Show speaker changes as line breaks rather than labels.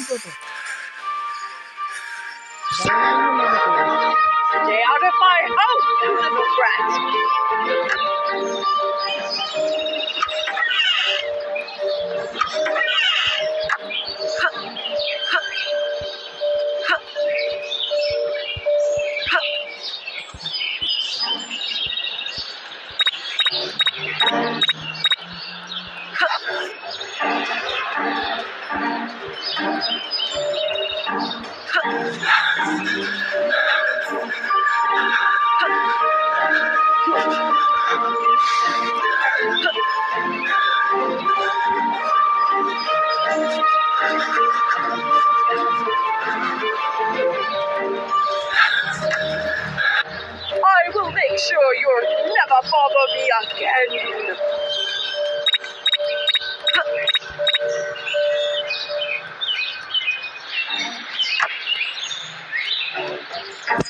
Stay out of my house, you little brat! I will make sure you'll never bother me again.